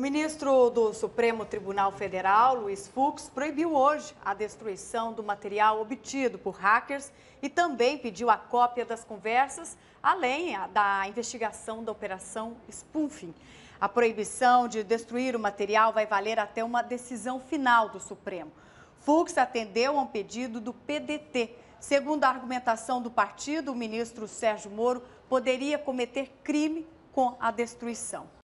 ministro do Supremo Tribunal Federal, Luiz Fux, proibiu hoje a destruição do material obtido por hackers e também pediu a cópia das conversas, além da investigação da Operação Spoofing. A proibição de destruir o material vai valer até uma decisão final do Supremo. Fux atendeu a um pedido do PDT. Segundo a argumentação do partido, o ministro Sérgio Moro poderia cometer crime com a destruição.